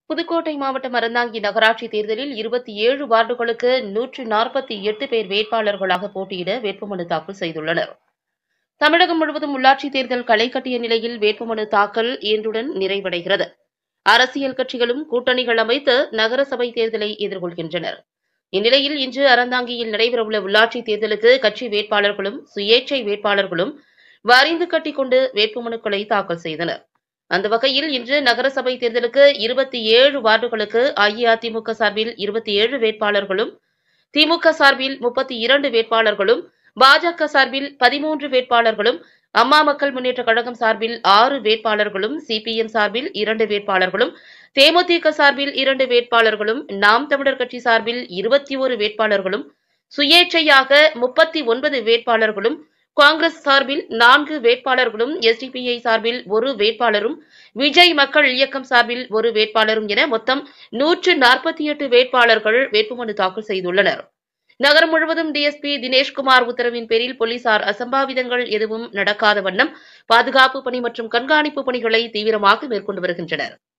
புதுக்கோட்டை மாவட்டம் அறந்தாங்கி நகராட்சி தேர்தலில் 27 வார்டுகளுக்கு 148 பேர் வேட்பாளர்களாக போட்டியிட வேட்புமனு தாக்கல் செய்துள்ளனர். தமிழகம் முழுவதும் உள்ளாட்சித் தேர்தல் களை கட்டிய நிலையில் வேட்புமனு தாக்கல் இன்றுடன் நிறைவடைகிறது. அரசியல் கட்சிகளும் கூட்டணிகள் அமைத்து நகரசபை தேர்தலை எதிர்கொள்கின்றனர். இந்நிலையில் இன்று அறந்தாங்கியில் நடைபெறவுள்ள உள்ளாட்சித் தேர்தலுக்கு கட்சி வேட்பாளர்களும் சுயேட்சை வேட்பாளர்களும் வரிந்து கட்டிக்கொண்டு வேட்புமனுக்களை தாக்கல் செய்தனர். அந்த வகையில் இன்று நகரசபை தேர்தலுக்கு 27 வார்டுகளுக்கு அஇஅதிமுக சார்பில் 27 வேட்பாளர்களும், திமுக சார்பில் 32 வேட்பாளர்களும், பாஜக சார்பில் 13 வேட்பாளர்களும், அம்மா மக்கள் முன்னேற்றக் கழகம் சார்பில் 6 வேட்பாளர்களும், சிபிஎம் சார்பில் 2 வேட்பாளர்களும், தேமுதிக சார்பில் 2 வேட்பாளர்களும், நாம் தமிழர் கட்சி சார்பில் 21 வேட்பாளர்களும், சுயேட்சையாக 39 வேட்பாளர்களும், காங்கிரஸ் சார்பில் 4 வேட்பாளர்களும், எஸ்டிபிஐ சார்பில் 1 வேட்பாளரும், விஜய் மக்கள் இயக்கம் சார்பில் 1 வேட்பாளரும் என மொத்தம் 148 வேட்பாளர்கள் வேட்புமனு தாக்கல் செய்துள்ளனர். நகரம் முழுவதும் டிஎஸ்பி தினேஷ்குமார் உத்தரவின் பேரில் போலீசார் அசம்பாவிதங்கள் எதுவும் நடக்காத வண்ணம் பாதுகாப்பு பணி மற்றும் கண்காணிப்பு பணிகளை தீவிரமாக மேற்கொண்டு வருகின்றனர்.